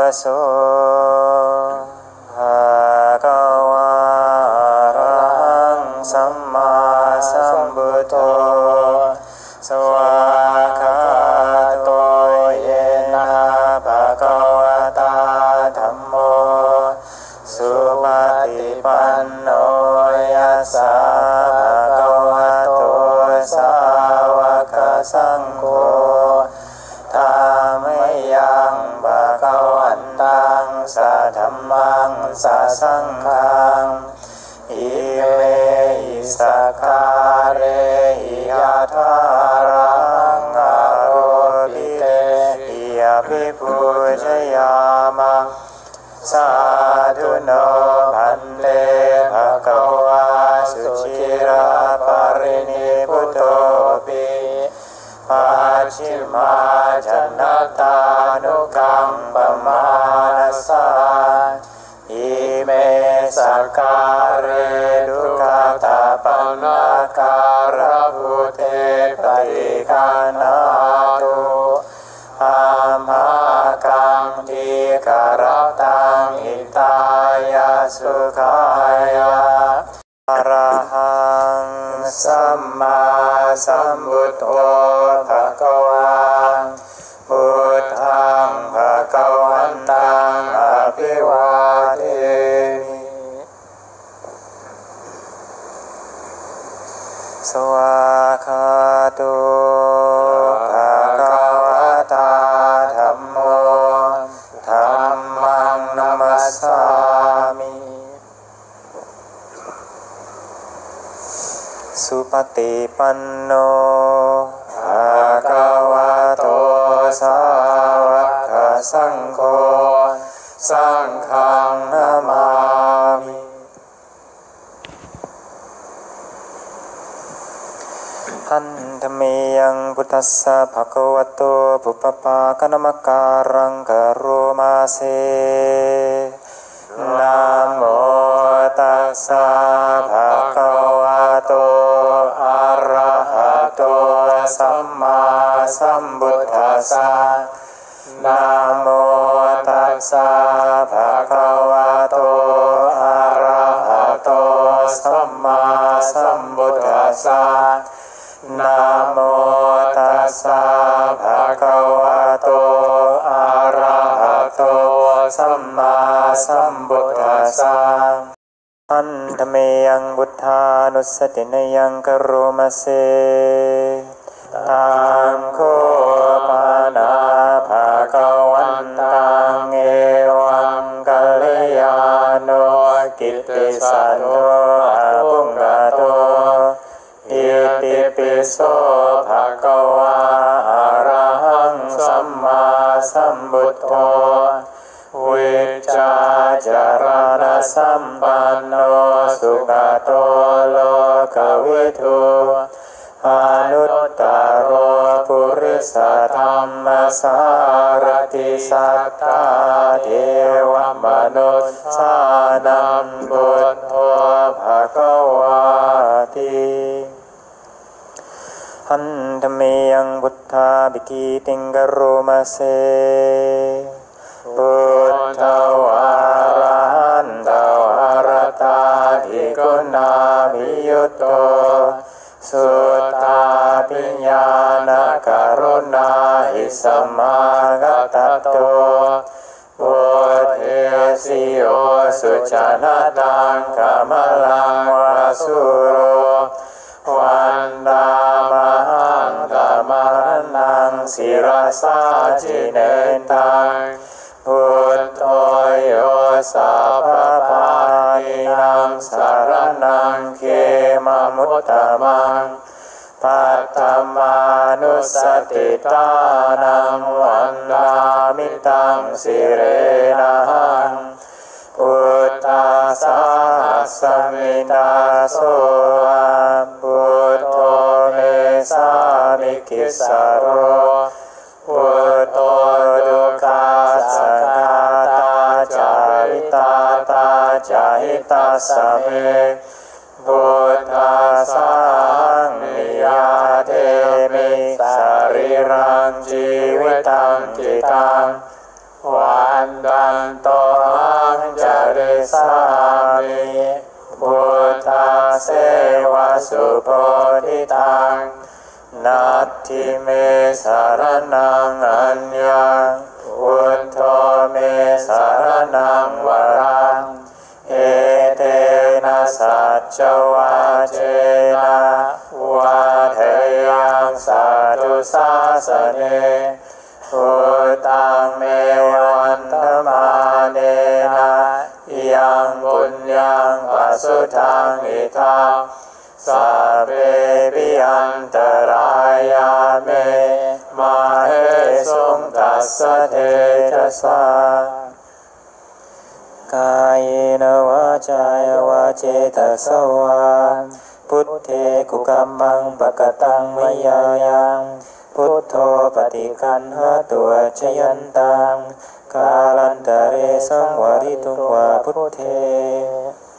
โสภะคะวะอะระหังสัมมาสัมพุทโธสวากขาโตเยนะภะคะวะตาธัมโมสุปฏิปันโนยัสสะภะคะวะโตสาวกสังโฆธัมมยังภะคะวันตังสัทธัมมังสัสสังฆังอิเมหิสักขาเรหิยะถารังอาโรปิเตหิยะภิปุจยามะสาธุโนภันเตภะคะวะสุชิราปรินิพุตโตปิปัจฉิมาชนะตานุกัมปมานัสสะอิเมสักการเรดุขตาปันนาการะภูเตปฏิคานาตุอามากังทีกรตังหิตายาสุขายาอะระหังสัมมาสัมพุทโธภะคะวะพุทธังภะคะวันตังอภิวาเทมิสวากขาโตภะคะวะตาธัมโมธัมมังนัมสสามิสุปฏิปันโนภะคะวะโตสาวกสังโฆสังฆังนามามิหันธเมยังพุทธัสสะภะคะวะโตปุปปากะนะมะการังกะโรมาเสนะโมตัสสะภะคะวะโตอะระหะโตสัมมาสัมพุทธัสสะนะโมตัสสะภะคะวะโตอะระหะโตสัมมาสัมพุทธัสสะนะโมตัสสะภะคะวะโตอะระหะโตสัมมาสัมพุทธัสสะอันธเมยังบุทธานุสตินยังกโรมาเสตังโคปานาภะคะวันตังเอวังกัลยาโนกิตติสันโตอะปุงกโตอิติปิโสภะคะวะอะระหังสัมมาสัมพุทโธวิจจาจารณสัมปันโนสุขโตโลกวิทูอนุตตโรปุริสธรรมสารติสัตตาเทวมนุสสานังพุทโธภะคะวะติหันธเมยังพุทธาภิกิติงกโรมาเสพุทธวาระหันตวารตาภิกขุนาภิยุตโตสุตตาปิญญาณกรุณาหิสัมมากัตโตปุเทสิโยสุจนะตังกามลังวาสุโรวันดามหังธรรมานังศิรสาจิเนตังพุทโธโยสัพพพานินังสารนังเขมมุตตมังปัตตมานุสติตานังวันดามิตังสิเรนะหังพุทธัสสะสมิตาโสพุทโธเมสามิกิสสโรพุทโธดุขัสสะตาจาริตาตาจาหิตาสเมพุทธัสสะนิยาเทมิสรีรังชีวิตังจิตังวันนตันโตหังจาริสามิพุทธาเสวะสุโพธิตังนัตถิเมสารนังอัญญังพุทโธเมสารนังวรังเอเตนะสัจจวาเจนะวาเทยังสัตุสาสเนพุตังเมวันธมาเนนะยังปุญญังปัสสุทังอิทังสัพเพปิยันตรายาเมมาเหสุงตัสสะเทจะสากายนวาจายวาเจตสวาพุทเทกุกัมมังปะกตังมยายังพุทโธปฏิคันหาตัวชยันตังกาลันตะเรสังวริตุงวาพุทเท